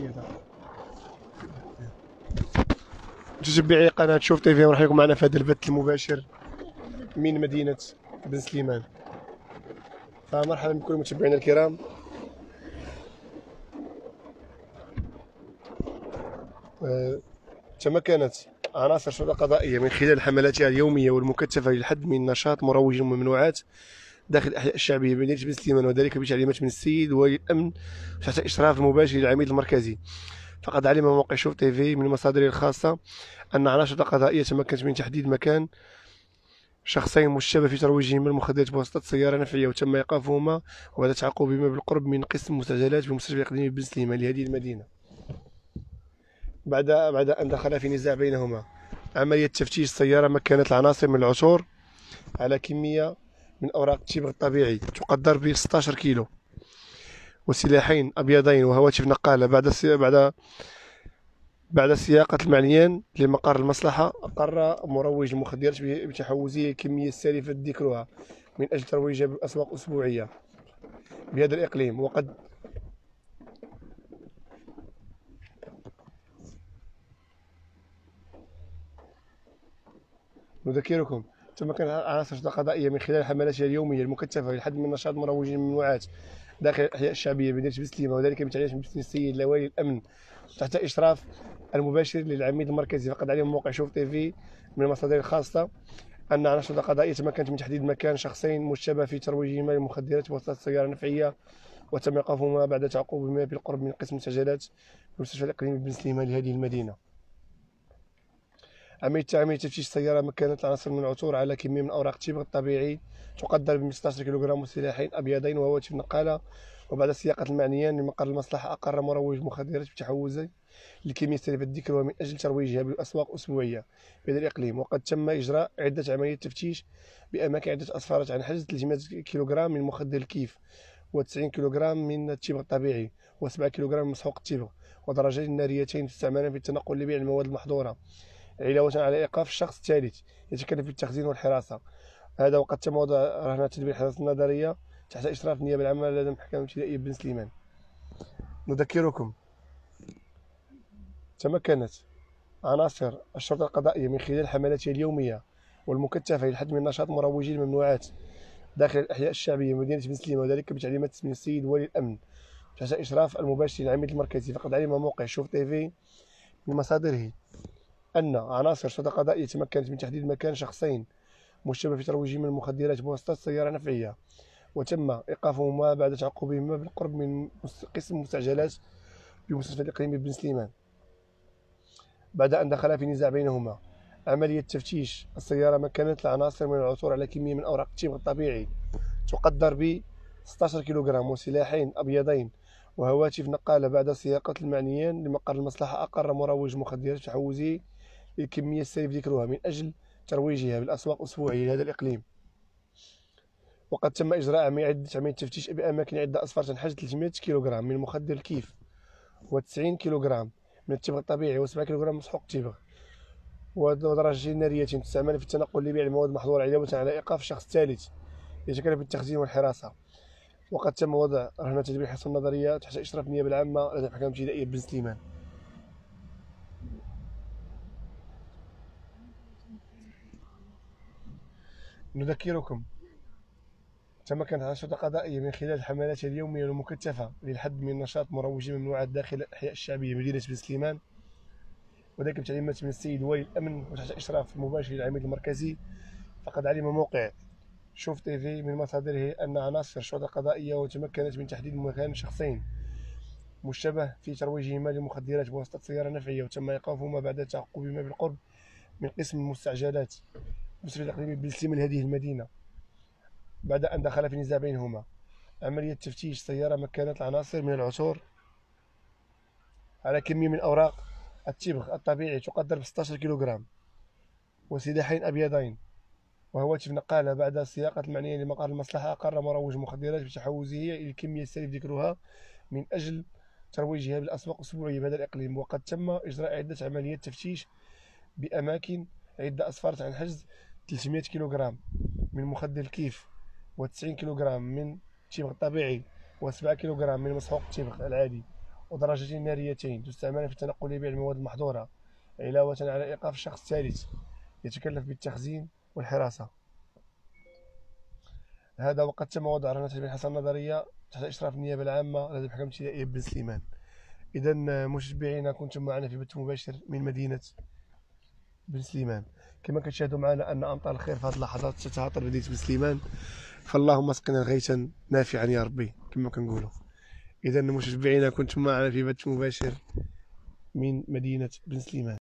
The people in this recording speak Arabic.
زياده. متابعي قناه شوف تيفي، مرحبا بكم معنا في هذا البث المباشر من مدينه بن سليمان. فمرحبا بكل متابعينا الكرام. تمكنت عناصر الشرطه القضائيه من خلال حملاتها اليوميه والمكثفه للحد من نشاط مروجي الممنوعات داخل الاحياء الشعبيه بمدينه بن سليمان، وذلك بتعليمات من السيد ولي الامن تحت اشراف المباشر للعميد المركزي. فقد علم موقع شوف تيفي من مصادره الخاصه ان عناصر القضائيه تمكنت من تحديد مكان شخصين مشتبه في ترويجهما المخدرات بواسطة سيارة نفعية، وتم إيقافهما وبعد تعقبهما بالقرب من قسم المستعجلات بمستشفى الإقليمي بن سليمان لهذه المدينة، بعد أن دخل في نزاع بينهما. عملية تفتيش السيارة مكنت العناصر من العثور على كمية من أوراق التبغ الطبيعي تقدر ب 16 كيلو، وسلاحين أبيضين وهواتف نقالة. بعد سياقة المعنيين لمقر المصلحة، أقر مروج المخدرات بتحوزه الكمية السالفة ذكرها من أجل ترويجها بالأسواق أسبوعية بهذا الإقليم. وقد نذكركم تمكن عناصر الشرطة القضائية من خلال حملاتها اليومية المكثفة للحد من نشاط مروجي الممنوعات داخل الأحياء الشعبية بمدينة بن سليمان، وذلك بتعليمات من السيد لوالي الأمن تحت إشراف المباشر للعميد المركزي. فقد علم موقع شوف تيفي من المصادر الخاصة أن عناصر الشرطة القضائية تمكنت من تحديد مكان شخصين مشتبه في ترويجهما للمخدرات بواسطة سيارة نفعية، وتم إيقافهما بعد تعقبهما بالقرب من قسم المستعجلات بمستشفى الإقليمي بن سليمان لهذه المدينة. عملية تفتيش السيارة مكنت العناصر من العثور على كمية من أوراق التبغ الطبيعي تقدر ب 16 كيلوغرام، وسلاحين أبيضين وهواتف نقالة. وبعد سياقة المعنيين لمقر المصلحة، أقر مروج المخدرات بتحوزه الكمية السالفة ذكرها من أجل ترويجها بالأسواق أسبوعية في هذا الإقليم. وقد تم إجراء عدة عمليات تفتيش بأماكن عدة أسفارات عن حجز 300 كيلوغرام من مخدر الكيف، و90 كيلوغرام من التبغ الطبيعي، و7 كيلوغرام من مسحوق التبغ، ودرجات ناريتين تستعملان في التنقل لبيع المواد المحظورة، علاوة على إيقاف الشخص الثالث يتكلف بالتخزين والحراسة. هذا وقد تم وضع رهن تدبير الحراسة النظرية تحت إشراف النيابة العامة لدى المحكمة الابتدائية بن سليمان. نذكركم تمكنت عناصر الشرطة القضائية من خلال حملاتها اليومية والمكثفة للحد من نشاط مروجي الممنوعات داخل الأحياء الشعبية مدينة بن سليمان، وذلك بتعليمات من السيد ولي الأمن تحت إشراف المباشر للعميد المركزي. فقد علم موقع شوف تيفي من مصادره أن عناصر الشرطة القضائية تمكنت من تحديد مكان شخصين مشتبه في ترويجهما المخدرات بواسطة سيارة نفعية، وتم إيقافهما بعد تعقبهما بالقرب من قسم المستعجلات بمستشفى الإقليمي بن سليمان، بعد أن دخل في نزاع بينهما. عملية تفتيش السيارة مكنت العناصر من العثور على كمية من أوراق التبغ الطبيعي تقدر ب 16 كيلوغرام، وسلاحين أبيضين وهواتف نقالة. بعد سياقة المعنيين لمقر المصلحة، أقر مروج مخدرات بتحوزه الكمية السالف ذكرها من أجل ترويجها بالأسواق أسبوعية لهذا الإقليم. وقد تم إجراء عدة عمليات تفتيش بأماكن عدة أسفار تنحج 300 كيلوغرام من مخدر الكيف، و90 كيلوغرام من التبغ الطبيعي، و7 كيلوغرام مسحوق التبغ، ودرجتين ناريتين تستعمل في التنقل لبيع المواد المحظورة، علاوة على إيقاف الشخص الثالث يتكلف بالتخزين والحراسة. وقد تم وضع رهن تدبير الحراسة النظرية تحت إشراف النيابة العامة لدى المحكمة الابتدائية بن سليمان. نذكركم تمكنت الشرطة القضائية من خلال الحملات اليومية والمكثفة للحد من نشاط مروجي الممنوعات داخل الأحياء الشعبية مدينة بن سليمان، وذلك بتعليمات من السيد ولي الأمن وتحت إشراف مباشر للعميد المركزي. فقد علم موقع شوف تيفي من مصادره أن عناصر الشرطة القضائية تمكنت من تحديد مكان شخصين مشتبه في ترويجهما للمخدرات بواسطة سيارة نفعية، وتم إيقافهما بعد تعقبهما بالقرب من قسم المستعجلات بمستشفى الإقليمي بن سليمان هذه المدينة، بعد أن دخل في نزاع بينهما. عملية تفتيش السيارة مكنت العناصر من العثور على كمية من أوراق التبغ الطبيعي تقدر ب 16 كيلوغرام، وسلاحين أبيضين وهواتف نقالة. بعد سياقة المعنيين لمقر المصلحة، أقر مروج مخدرات بتحوزه إلى الكمية السالف ذكرها من أجل ترويجها بالأسواق الأسبوعية بهذا الإقليم. وقد تم إجراء عدة عمليات تفتيش بأماكن عدة أسفارت عن حجز 300 كيلوغرام من مخدر الكيف، و90 كيلوغرام من التبغ الطبيعي، و7 كيلوغرام من مسحوق التبغ العادي، ودرجتين ناريتين تستعمل في التنقل بيع المواد المحظورة، علاوة على إيقاف الشخص الثالث يتكلف بالتخزين والحراسة. هذا وقد تم وضع رهنة البحث النظرية تحت إشراف النيابة العامة لدى المحكمة الابتدائية بن سليمان. إذا مشجعينا كنتم معنا في بث مباشر من مدينة بن سليمان. كما كتشاهدوا معنا أن أمطار الخير في هذه اللحظات تتعاطى مدينة بن سليمان، فاللهم اسقنا غيثا نافعا يا ربي كما كنقولوا. إذا مشجعينا كنتم معنا في بث مباشر من مدينة بن سليمان.